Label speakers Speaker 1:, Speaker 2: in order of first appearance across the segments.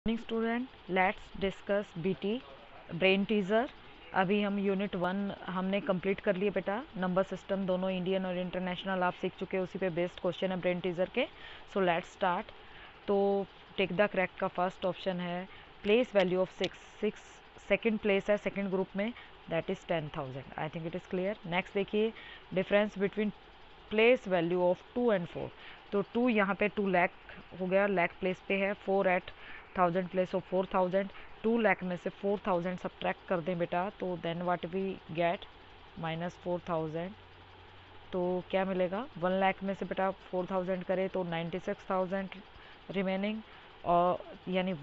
Speaker 1: Morning student, let's discuss BT brain teaser. अभी हम unit 1 हमने कंप्लीट कर लिए बेटा। नंबर सिस्टम दोनों इंडियन और इंटरनेशनल आप सीख चुके हैं, उसी पे बेस्ड क्वेश्चन है ब्रेन टीजर के। So let's start. तो टेक द करेक्ट का फर्स्ट ऑप्शन है place value of 6 second place है सेकेंड ग्रुप में, that is 10,000। I think it is clear. Next देखिए, difference between place value of 2 and 4। तो 2 यहाँ पे 2 लाख हो गया, लाख प्लेस पे है। 4 एट 1000 प्लेस ऑफ 4000। 2 लाख में से 4000 सब्ट्रैक्ट कर दें बेटा, तो देन व्हाट वी गेट -4000। तो क्या मिलेगा? 1 लाख में से बेटा 4000 करे तो 96,000 रिमेनिंग, और यानी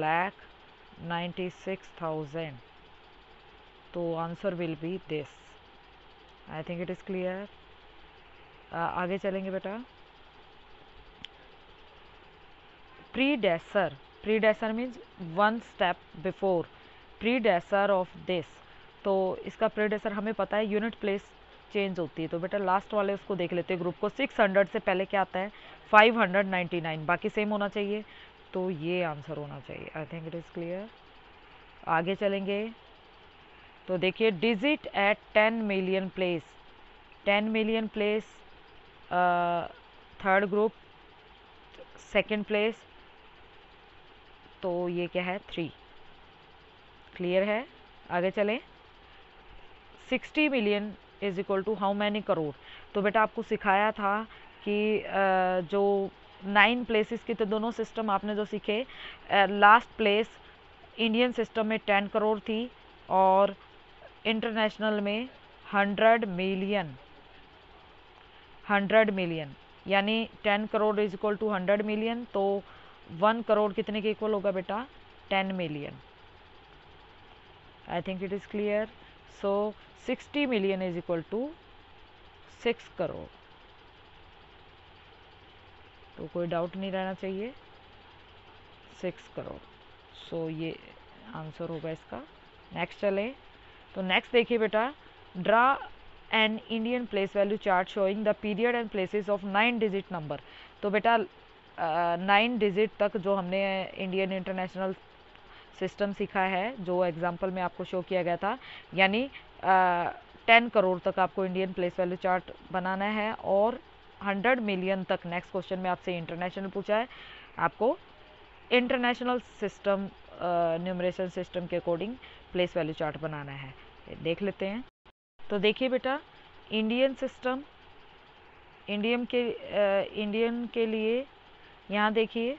Speaker 1: 1,96,000। तो answer will be this. I think it is clear. आगे चलेंगे बेटा। Predecessor, predecessor means 1 step before, predecessor of this. तो इसका प्रीडेसर हमें पता है, यूनिट प्लेस चेंज होती है। तो बेटा लास्ट वाले उसको देख लेते हैं ग्रुप को। 600 से पहले क्या आता है? 599, बाकी सेम होना चाहिए। तो ये आंसर होना चाहिए। I think it is clear. आगे चलेंगे तो देखिए, digit at 10 million place, 10 million place third group, second place, तो ये क्या है? 3। क्लियर है। आगे चलें। 60 million is equal to how many crore. तो बेटा आपको सिखाया था कि जो 9 प्लेसेस के तो दोनों सिस्टम आपने जो सीखे, लास्ट प्लेस इंडियन सिस्टम में 10 करोड़ थी और इंटरनेशनल में 100 मिलियन। 100 मिलियन यानी 10 crore is equal to 100 million. तो 1 करोड़ कितने के इक्वल होगा बेटा? 10 million. I think it is clear. So 60 million is equal to 6 crore. तो कोई डाउट नहीं रहना चाहिए, 6 करोड़। सो ये आंसर होगा इसका। नेक्स्ट चले तो नेक्स्ट देखिए बेटा, draw an Indian place value chart showing the period and places of 9 digit number. तो बेटा 9 डिजिट तक जो हमने इंडियन इंटरनेशनल सिस्टम सीखा है, जो एग्जाम्पल में आपको शो किया गया था, यानी 10 करोड़ तक आपको इंडियन प्लेस वैल्यू चार्ट बनाना है, और 100 मिलियन तक नेक्स्ट क्वेश्चन में आपसे इंटरनेशनल पूछा है, आपको इंटरनेशनल सिस्टम न्यूमरेशन सिस्टम के अकॉर्डिंग प्लेस वैल्यू चार्ट बनाना है। देख लेते हैं। तो देखिए बेटा, इंडियन सिस्टम, इंडियन के लिए यहाँ देखिए,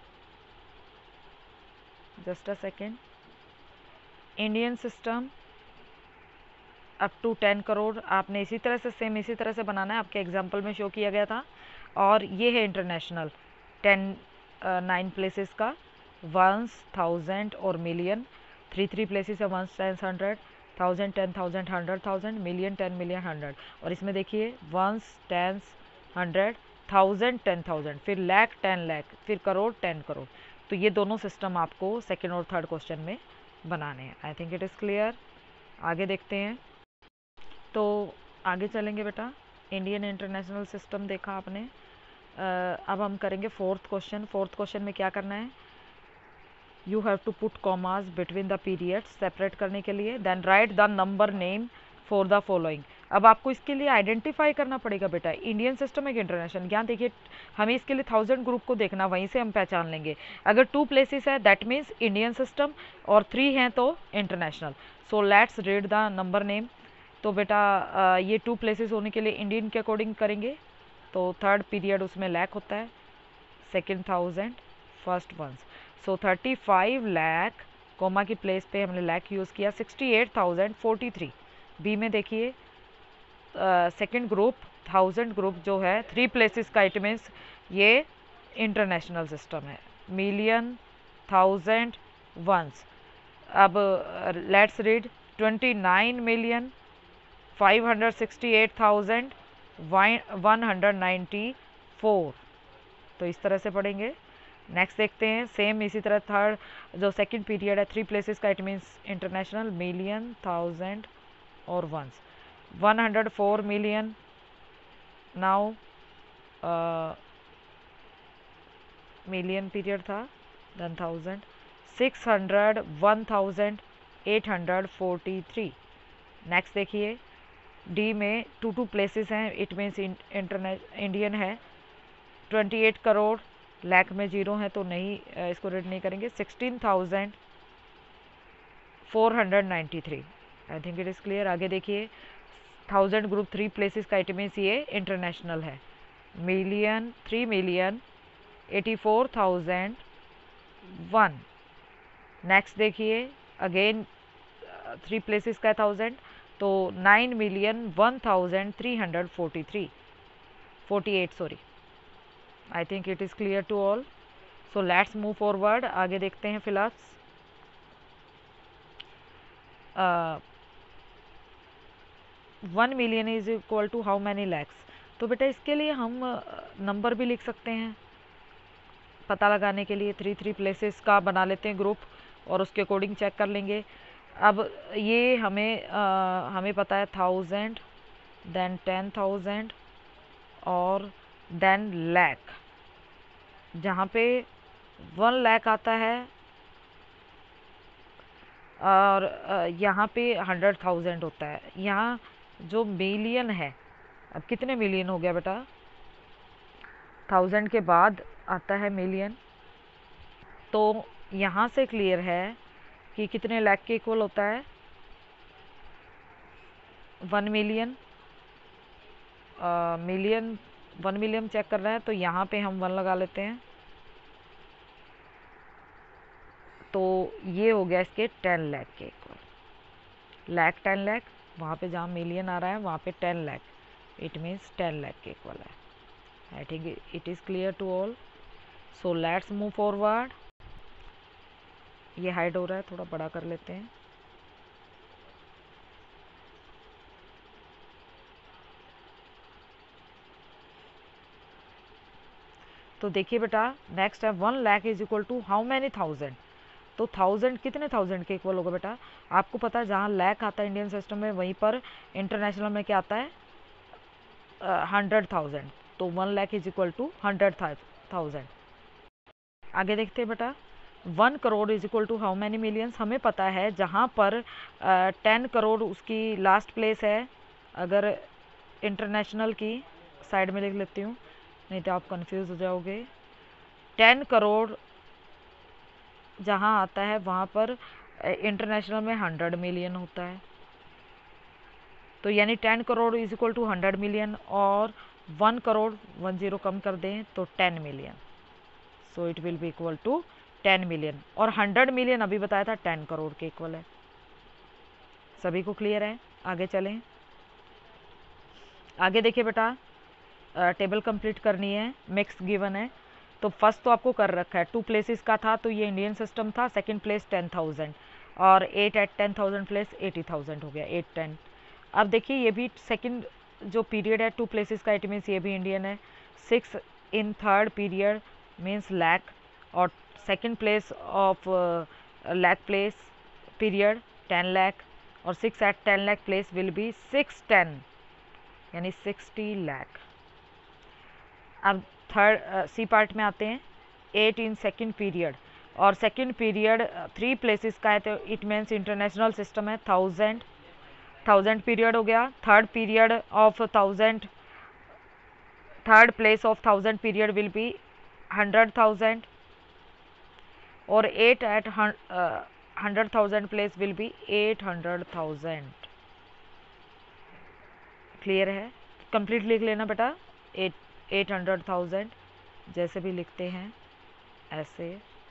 Speaker 1: just a second. Indian system up to 10 crore आपने इसी तरह से, सेम इसी तरह से बनाना है, आपके एग्जाम्पल में शो किया गया था। और ये है इंटरनेशनल 9 प्लेसेस का, 1 1000 और मिलियन। 3 प्लेसेस है, 1 10 100 1000 10,000 100,000 मिलियन 10 मिलियन 100। और इसमें देखिए 1 10 100 1000 10,000, फिर लाख 10 लाख, फिर करोड़ 10 करोड़। तो ये दोनों सिस्टम आपको सेकेंड और थर्ड क्वेश्चन में बनाने हैं। I think it is clear. आगे देखते हैं। तो आगे चलेंगे बेटा। इंडियन इंटरनेशनल सिस्टम देखा आपने। अब हम करेंगे फोर्थ क्वेश्चन। फोर्थ क्वेश्चन में क्या करना है? You have to put commas between the periods, separate करने के लिए। Then write the number name for the following. अब आपको इसके लिए आइडेंटिफाई करना पड़ेगा बेटा, इंडियन सिस्टम है कि इंटरनेशनल। यहाँ देखिए, हमें इसके लिए 1000 ग्रुप को देखना, वहीं से हम पहचान लेंगे। अगर 2 प्लेसेस है दैट मीन्स इंडियन सिस्टम, और 3 हैं तो international. So let's read the number name. तो बेटा ये 2 प्लेसेस होने के लिए इंडियन के अकॉर्डिंग करेंगे। तो थर्ड पीरियड उसमें लाख होता है, second 1000, first 1। So 35 lakh, comma की प्लेस पे हमने लाख यूज़ किया, 68,043। बी में देखिए सेकेंड ग्रुप 1000 ग्रुप जो है 3 प्लेसेस का, इट मीन्स ये इंटरनेशनल सिस्टम है, मिलियन 1000 वंस। अब लेट्स रीड 29 मिलियन 568,194। तो इस तरह से पढ़ेंगे। नेक्स्ट देखते हैं, सेम इसी तरह थर्ड जो सेकंड पीरियड है 3 प्लेसेस का, इट मीन्स इंटरनेशनल, मिलियन 1000 और ones. 104 million now million period था, देन 1000। 600 1843। नेक्स्ट देखिए, डी में टू प्लेसेस हैं, इट मीन्स इंडियन है। 28 करोड़, लाख में जीरो है तो नहीं, इसको रीड नहीं करेंगे। 16,493। I think it is clear. आगे देखिए, 1000 ग्रुप 3 प्लेसेस का, इट मीन्स ये इंटरनेशनल है। मिलियन 3,84,001। नेक्स्ट देखिए, अगेन 3 प्लेसेस का है 1000, तो 9,01,343 48 sorry. I think it is clear to all. So let's move forward. आगे देखते हैं फिलहाल। 1 million is equal to how many lakhs. तो बेटा इसके लिए हम नंबर भी लिख सकते हैं पता लगाने के लिए। 3 प्लेसेस का बना लेते हैं ग्रुप और उसके अकॉर्डिंग चेक कर लेंगे। अब ये हमें पता है 1000, देन 10,000 और देन लैख। जहाँ पे 1 लाख आता है और यहाँ पे 100,000 होता है। यहाँ जो मिलियन है, अब कितने मिलियन हो गया बेटा? 1000 के बाद आता है मिलियन। तो यहाँ से क्लियर है कि कितने लाख के इक्वल होता है? 1 मिलियन। 1 मिलियन चेक कर रहे हैं तो यहाँ पे हम 1 लगा लेते हैं। तो ये हो गया इसके 10 लाख के इक्वल। लाख 10 लाख, वहाँ पे जहाँ मिलियन आ रहा है वहाँ पे 10 लाख, इट मीन्स 10 लाख के इक्वल है। I think it is clear to all. So let's move forward. ये हाइड हो रहा है, थोड़ा बड़ा कर लेते हैं। तो देखिए बेटा, नेक्स्ट है 1 lakh is equal to how many thousand. तो 1000 कितने 1000 के इक्वल होगा बेटा? आपको पता है जहाँ लाख आता है इंडियन सिस्टम में, वहीं पर इंटरनेशनल में क्या आता है? 100,000। तो 1 लाख इज इक्वल टू 100,000। आगे देखते हैं बेटा, 1 crore is equal to how many millions. हमें पता है जहाँ पर 10 करोड़ उसकी लास्ट प्लेस है। अगर इंटरनेशनल की साइड में लिख लेती हूँ, नहीं तो आप कंफ्यूज हो जाओगे। 10 करोड़ जहाँ आता है वहाँ पर इंटरनेशनल में 100 मिलियन होता है। तो यानी 10 crore is equal to 100 million, और 1 करोड़ 1 0 कम कर दें तो 10 million. So it will be equal to 10 million. और 100 मिलियन अभी बताया था 10 करोड़ के इक्वल है। सभी को क्लियर है? आगे चलें। आगे देखिए बेटा, टेबल कंप्लीट करनी है, मिक्स गिवन है। तो फर्स्ट तो आपको कर रखा है, 2 प्लेसेस का था तो ये इंडियन सिस्टम था। सेकंड प्लेस 10,000 और 8 एट 10,000 प्लेस 80,000 हो गया, 8 10। अब देखिए ये भी सेकंड जो पीरियड है 2 प्लेसेस का, इट मीन्स ये भी इंडियन है। 6 in third period means lakh, और second place of lakh place period 10 lakh, और 6 at 10 lakh place will be 610 यानी 60 लाख। अब थर्ड सी पार्ट में आते हैं। 8 इन सेकंड पीरियड, और सेकंड पीरियड 3 प्लेसेस का है तो इट मीन्स इंटरनेशनल सिस्टम है। 1000 पीरियड हो गया। Third period of 1000, third place of 1000 period will be 100,000, और 8 at 100,000 place will be 800,000। Clear है? कंप्लीट लिख लेना बेटा, 800,000 जैसे भी लिखते हैं ऐसे,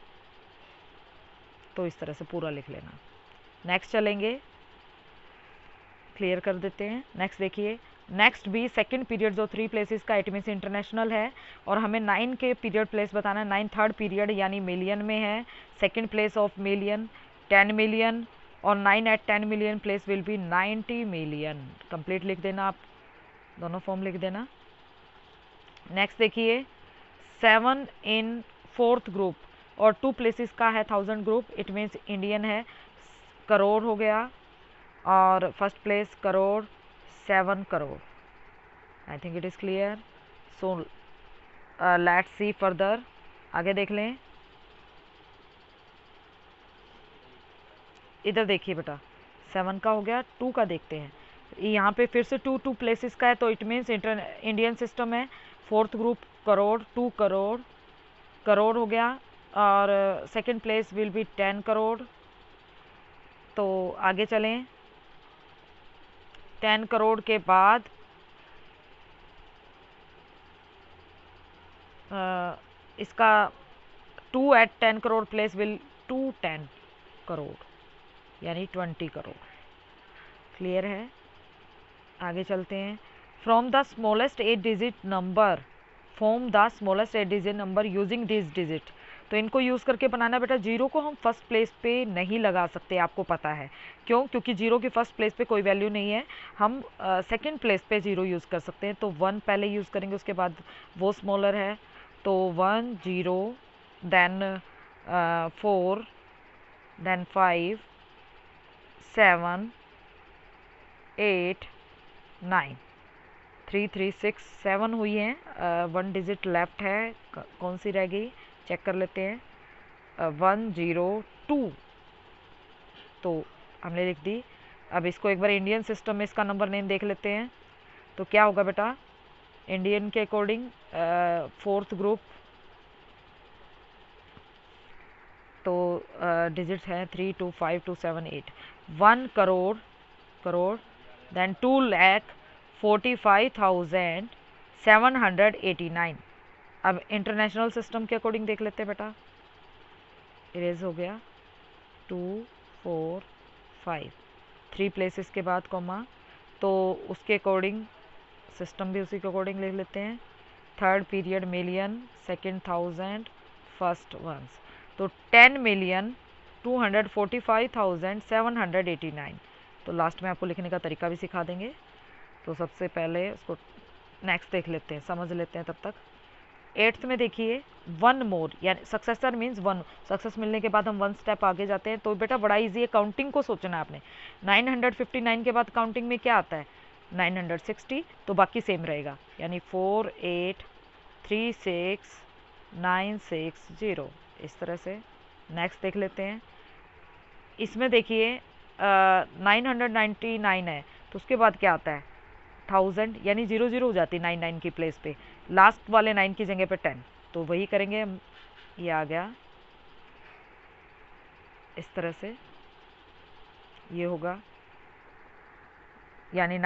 Speaker 1: तो इस तरह से पूरा लिख लेना। नेक्स्ट चलेंगे, क्लियर कर देते हैं। नेक्स्ट देखिए, नेक्स्ट भी सेकंड पीरियड जो 3 प्लेसेस का, इट मीन्स इंटरनेशनल है, और हमें 9 के पीरियड प्लेस बताना है। 9 थर्ड पीरियड यानी मिलियन में है। Second place of million 10 million, और 9 at 10 million place will be 90 million. Complete लिख देना, आप दोनों फॉर्म लिख देना। नेक्स्ट देखिए, 7 इन फोर्थ ग्रुप और 2 प्लेसेस का है 1000 ग्रुप, इट मीन्स इंडियन है। करोड़ हो गया, और first place crore 7 crore. I think it is clear. So let's see further. आगे देख लें। इधर देखिए बेटा, 7 का हो गया, 2 का देखते हैं। यहाँ पे फिर से 2 प्लेसेस का है, तो इट मीन्स इंडियन सिस्टम है। फोर्थ ग्रुप करोड़, 2 करोड़, करोड़ हो गया, और second place will be 10 crore. तो आगे चलें, 10 करोड़ के बाद इसका 2 at 10 crore place will 10 crore यानी 20 करोड़। क्लियर है? आगे चलते हैं। From the smallest 8 digit number form the smallest 8 digit number using this digit. तो इनको यूज़ करके बनाना बेटा। जीरो को हम फर्स्ट प्लेस पे नहीं लगा सकते, आपको पता है क्यों? क्योंकि जीरो की फर्स्ट प्लेस पे कोई वैल्यू नहीं है। हम सेकंड प्लेस पे जीरो यूज़ कर सकते हैं। तो 1 पहले यूज़ करेंगे, उसके बाद वो स्मॉलर है, तो 1 0 देन 4 देन 5 7 8 9 3 3 6 7 हुई हैं। 1 डिजिट लेफ्ट है, कौन सी रह गई चेक कर लेते हैं। 1 0 2 तो हमने लिख दी। अब इसको एक बार इंडियन सिस्टम में इसका नंबर नेम देख लेते हैं। तो क्या होगा बेटा, इंडियन के अकॉर्डिंग फोर्थ ग्रुप, तो डिजिट्स हैं 3 2 5 2 7 8। 1 करोड़ करोड़ देन 2,45,789। अब इंटरनेशनल सिस्टम के अकॉर्डिंग देख लेते हैं बेटा। इरेज हो गया, 2 4 5 3 प्लेसेस के बाद कॉमा, तो उसके अकॉर्डिंग सिस्टम भी उसी के अकॉर्डिंग लिख लेते हैं। Third period million, second thousand, first ones, तो 10,245,789। तो लास्ट में आपको लिखने का तरीका भी सिखा देंगे। तो सबसे पहले उसको नेक्स्ट देख लेते हैं, समझ लेते हैं तब तक। 8th में देखिए 1 मोर, यानी सक्सेसर मीन्स 1। सक्सेस मिलने के बाद हम 1 स्टेप आगे जाते हैं। तो बेटा बड़ा इजी है, काउंटिंग को सोचना है आपने। 959 के बाद काउंटिंग में क्या आता है, 960, तो बाकी सेम रहेगा, यानी 4 8 3 6 9 6 0, इस तरह से। नेक्स्ट देख लेते हैं। इसमें देखिए 999 है, तो उसके बाद क्या आता है 1000, यानी 0 0 हो जाती है 99 की प्लेस पे, लास्ट वाले 9 की जगह पे 10। तो वही करेंगे हम, ये आ गया इस तरह से, ये होगा, यानी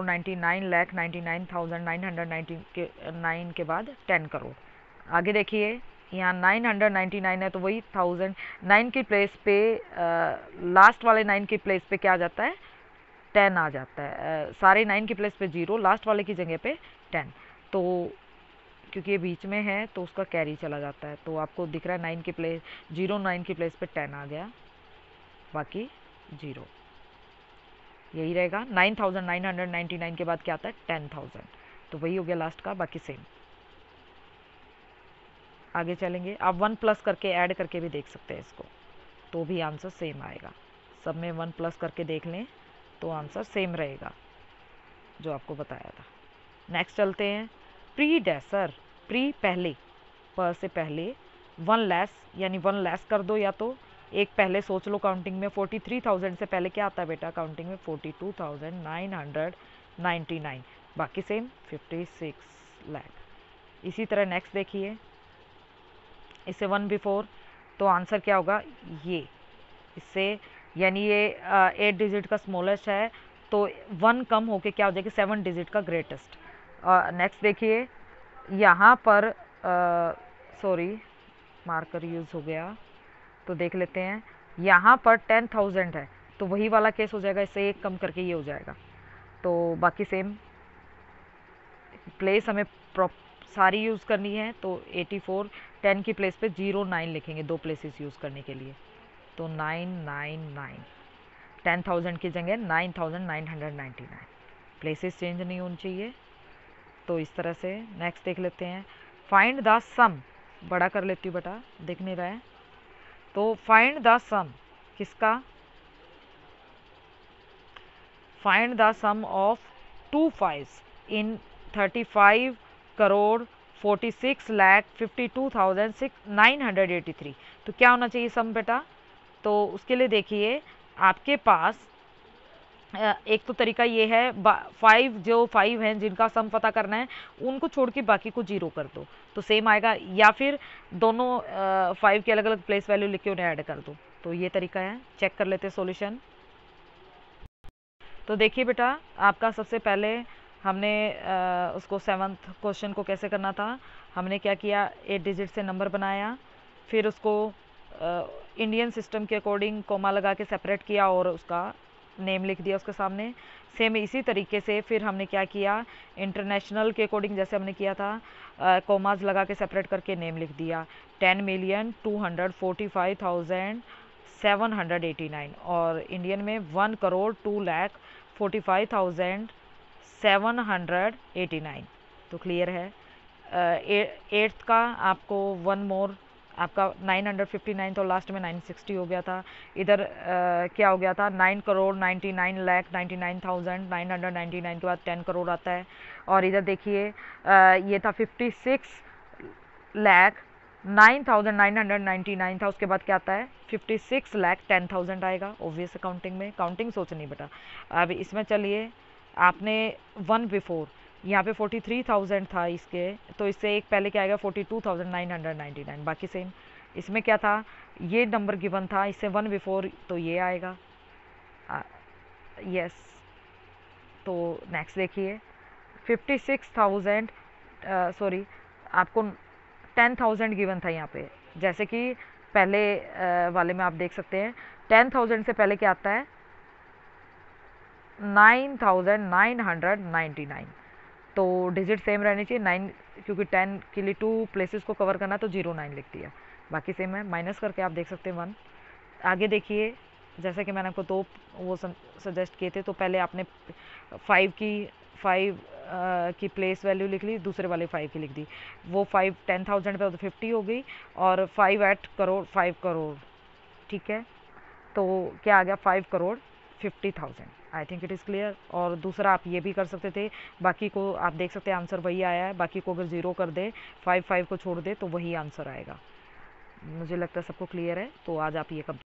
Speaker 1: 9,99,99,999 के बाद 10 करोड़। आगे देखिए यहाँ 999 है, तो वही 1009 की प्लेस पे लास्ट वाले 9 की प्लेस पे क्या आ जाता है, 10 आ जाता है। सारे 9 की प्लेस पे 0, लास्ट वाले की जगह पे 10। तो क्योंकि ये बीच में है तो उसका कैरी चला जाता है। तो आपको दिख रहा है 9 की प्लेस 0, 9 की प्लेस पे 10 आ गया, बाकी 0, यही रहेगा। 9,999 के बाद क्या आता है 10,000, तो वही हो गया लास्ट का, बाकी सेम। आगे चलेंगे, आप 1 प्लस करके ऐड करके भी देख सकते हैं इसको, तो भी आंसर सेम आएगा। सब में 1 प्लस करके देख लें तो आंसर सेम रहेगा जो आपको बताया था। नेक्स्ट चलते हैं, प्रीडेसर, प्री पहले, पर से पहले, 1 लेस, यानी 1 लेस कर दो, या तो एक पहले सोच लो काउंटिंग में। 43,000 से पहले क्या आता है बेटा काउंटिंग में, 42,999, बाकी सेम 56 लाख। इसी तरह नेक्स्ट देखिए, इससे 1 बिफोर, तो आंसर क्या होगा ये, इससे यानी ये 8 डिजिट का स्मॉलेस्ट है, तो 1 कम होके क्या हो जाएगी 7 डिजिट का ग्रेटेस्ट। नेक्स्ट देखिए यहाँ पर सॉरी मार्कर यूज़ हो गया, तो देख लेते हैं। यहाँ पर 10,000 है, तो वही वाला केस हो जाएगा, इससे एक कम करके ये हो जाएगा। तो बाकी सेम, प्लेस हमें सारी यूज़ करनी है, तो 84, 10 की प्लेस पे 09 लिखेंगे, 2 प्लेसेस यूज़ करने के लिए, तो 999, 10,000 की जगह 9,999, प्लेसेस चेंज नहीं होनी चाहिए। तो इस तरह से नेक्स्ट देख लेते हैं, फाइंड द सम, बड़ा कर लेती हूँ बेटा, दिख नहीं रहा है। तो फाइंड द सम किसका, find the sum of 2 5s in 35 crore 46,52,983। तो क्या होना चाहिए सम बेटा, तो उसके लिए देखिए आपके पास एक तो तरीका ये है, 5 जो 5 हैं जिनका सम पता करना है उनको छोड़ के बाकी को 0 कर दो तो सेम आएगा, या फिर दोनों 5 के अलग अलग प्लेस वैल्यू लिख के उन्हें ऐड कर दो। तो ये तरीका है। चेक कर लेते हैं सॉल्यूशन। तो देखिए बेटा, आपका सबसे पहले हमने उसको 7th क्वेश्चन को कैसे करना था, हमने क्या किया, 8 डिजिट से नंबर बनाया, फिर उसको इंडियन सिस्टम के अकॉर्डिंग कोमा लगा के सेपरेट किया और उसका नेम लिख दिया उसके सामने। सेम इसी तरीके से फिर हमने क्या किया, इंटरनेशनल के अकॉर्डिंग जैसे हमने किया था, कोमाज लगा के सेपरेट करके नेम लिख दिया, 10,245,789, और इंडियन में 1,02,45,789। तो क्लियर है। 8th का आपको वन मोर, आपका 959 तो लास्ट में 960 हो गया था। इधर क्या हो गया था, 9,99,99,999 के बाद 10 करोड़ आता है। और इधर देखिए ये था 56,09,999 था, उसके बाद क्या आता है 56,10,000 आएगा। ऑब्वियस काउंटिंग में, काउंटिंग सोचनी बेटा। अब इसमें चलिए, आपने 1 बिफोर यहाँ पे 43,000 था इसके, तो इससे एक पहले क्या आएगा 42,999, बाकी सेम। इसमें क्या था, ये नंबर गिवन था, इससे 1 बिफोर तो ये आएगा। यस। तो नेक्स्ट देखिए 56,000, सॉरी आपको 10,000 गिवन था यहाँ पे, जैसे कि पहले वाले में आप देख सकते हैं 10,000 से पहले क्या आता है 9,999। तो डिजिट सेम रहनी चाहिए 9, क्योंकि 10 के लिए 2 प्लेसेस को कवर करना तो 09 लिख दिया, बाकी सेम है। माइनस करके आप देख सकते हैं 1। आगे देखिए, जैसा कि मैंने आपको 2 वो सजेस्ट किए थे, तो पहले आपने 5 की प्लेस वैल्यू लिख ली, दूसरे वाले 5 की लिख दी। वो 5 10,000 पे तो 50 हो गई, और 5 at करोड़ 5 करोड़, ठीक है। तो क्या आ गया 5,50,000। I think it is clear. और दूसरा आप ये भी कर सकते थे, बाकी को आप देख सकते हैं आंसर वही आया है, बाकी को अगर 0 कर दे, 5 को छोड़ दे तो वही आंसर आएगा। मुझे लगता है सबको क्लियर है। तो आज आप ये